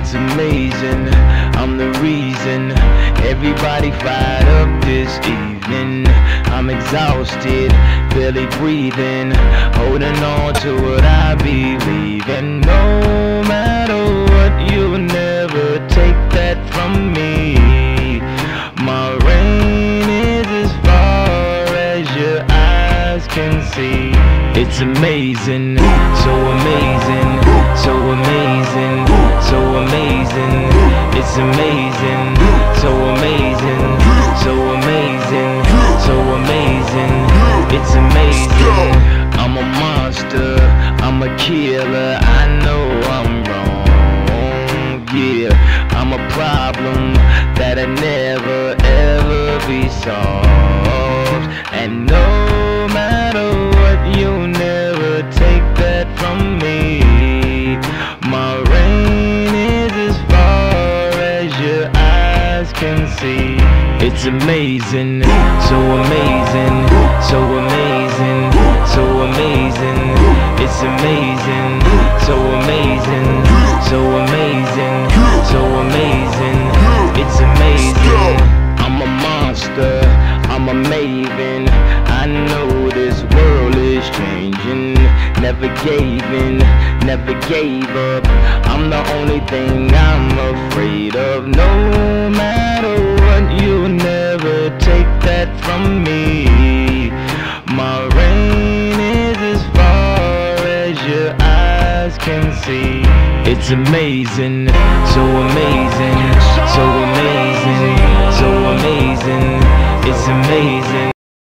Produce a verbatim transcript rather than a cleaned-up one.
It's amazing, I'm the reason everybody fired up this evening. I'm exhausted, barely breathing, holding on to what I believe in. No matter what, you'll never take that from me. My reign is as far as your eyes can see. It's amazing, so amazing, so amazing, so amazing. It's amazing, so amazing, so amazing, so amazing. It's amazing. I'm a monster, I'm a killer, I know I'm wrong. Yeah, I'm a problem that'll never ever be solved. And no matter what, you'll never take that from me. My reign is as far as your eyes can see. It's amazing, so amazing, so amazing, so amazing. It's amazing, so amazing, so amazing, so amazing. It's amazing. I'm a monster, I'm a maven. I know this world is changing. Never gave in, never gave up. I'm the only thing I'm afraid of. No matter what, you'll never take that from me. My reign is as far as your eyes can see. It's amazing, so amazing, so amazing, so amazing. It's amazing.